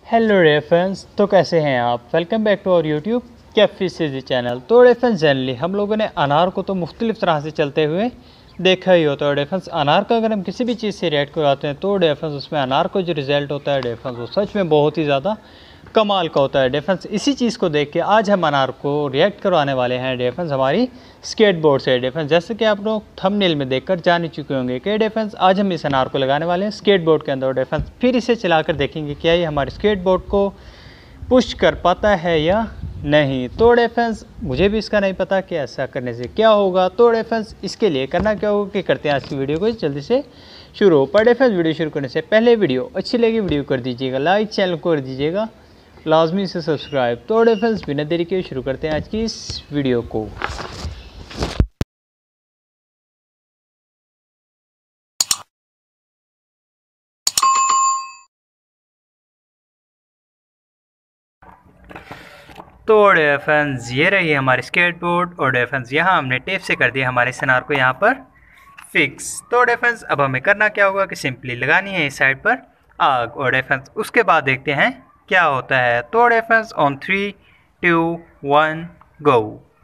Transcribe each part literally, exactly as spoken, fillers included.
Hello रे friends, तो कैसे हैं आप। Welcome back to our YouTube Kaifi CG channel. तो रे फ्रेंड्स, जनरली हम लोगों ने अनार को तो मुख्तलिफ तरह से चलते हुए देखा ही होता है। रे फ्रेंड्स, अनार का अगर हम किसी भी चीज़ से रिएक्ट कराते हैं तो रे फ्रेंड्स उसमें अनार को जो रिज़ल्ट होता है रे फ्रेंड्स वो सच में बहुत ही ज़्यादा कमाल का होता है। रे फ्रेंड्स, इसी चीज़ को देख के आज हम अनार को रिएक्ट करवाने वाले हैं रे फ्रेंड्स हमारी स्केटबोर्ड से। रे फ्रेंड्स, जैसे कि आप लोग थंबनेल में देखकर जान ही चुके होंगे कि रे फ्रेंड्स आज हम इस अनार को लगाने वाले हैं स्केटबोर्ड के अंदर। रे फ्रेंड्स, फिर इसे चलाकर देखेंगे क्या ये हमारे स्केटबोर्ड को पुश कर पाता है या नहीं। तो रे फ्रेंड्स, मुझे भी इसका नहीं पता कि ऐसा करने से क्या होगा। तो रे फ्रेंड्स, इसके लिए करना क्या होगा कि करते हैं आज की वीडियो को जल्दी से शुरू। पर रे फ्रेंड्स, वीडियो शुरू करने से पहले वीडियो अच्छी लगी वीडियो कर दीजिएगा लाइक, चैनल को कर दीजिएगा लाजमी से सब्सक्राइब। तो रे फ्रेंड्स, बिना देरी के शुरू करते हैं आज की इस वीडियो को। तो डे फ्रेंड्स, ये रही हमारी स्केटबोर्ड और डे फ्रेंड्स यहाँ हमने टेप से कर दिया हमारे अनार को यहाँ पर फिक्स। तो डे फ्रेंड्स, अब हमें करना क्या होगा कि सिंपली लगानी है इस साइड पर आग। और डे फ्रेंड्स, उसके बाद देखते हैं क्या होता है। तो dear friends, on three two one go.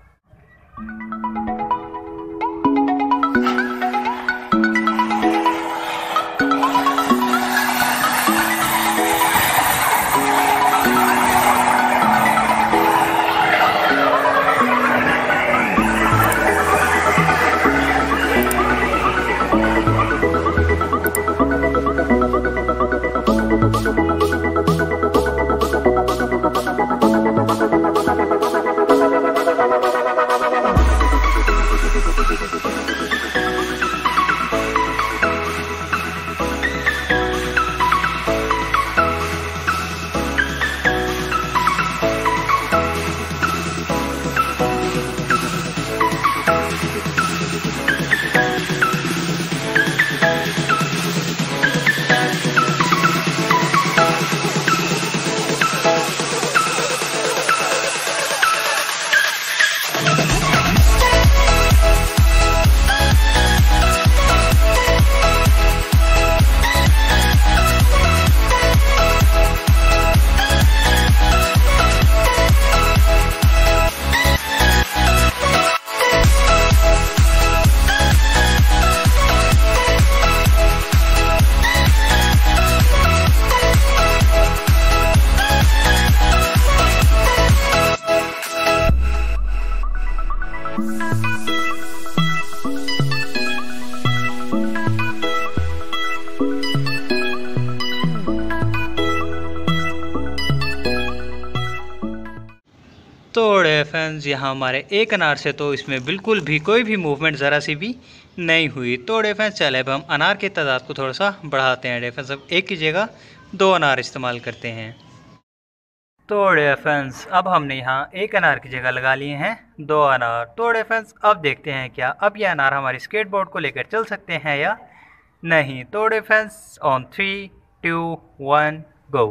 तो फ्रेंड्स, यहाँ हमारे एक अनार से तो इसमें बिल्कुल भी कोई भी मूवमेंट ज़रा सी भी नहीं हुई। तो फ्रेंड्स, चले अब हम अनार के तादाद को थोड़ा सा बढ़ाते हैं। फ्रेंड्स, अब एक की जगह दो अनार इस्तेमाल करते हैं। तो फ्रेंड्स, अब हमने यहाँ एक अनार की जगह लगा लिए हैं दो अनार। तो फ्रेंड्स, अब देखते हैं क्या अब ये अनार हमारी स्केटबोर्ड को लेकर चल सकते हैं या नहीं। तो friends, on three two one go.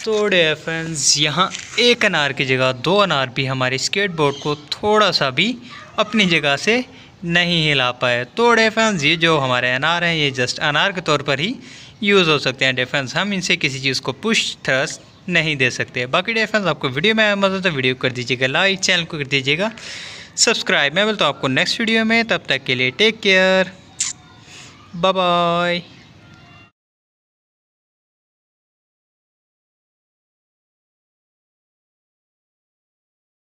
तो डियर फ्रेंड्स, यहाँ एक अनार की जगह दो अनार भी हमारे स्केटबोर्ड को थोड़ा सा भी अपनी जगह से नहीं हिला पाए। तो डियर फ्रेंड्स, ये जो हमारे अनार हैं ये जस्ट अनार के तौर पर ही यूज़ हो सकते हैं डियर फ्रेंड्स। हम इनसे किसी चीज़ को पुश थ्रस्ट नहीं दे सकते। बाकी डियर फ्रेंड्स, आपको वीडियो में मज़ा तो वीडियो कर दीजिएगा लाइक, चैनल को कर दीजिएगा सब्सक्राइब। मैं बोलता हूँ आपको नेक्स्ट वीडियो में, तब तक के लिए टेक केयर, बाय बाय।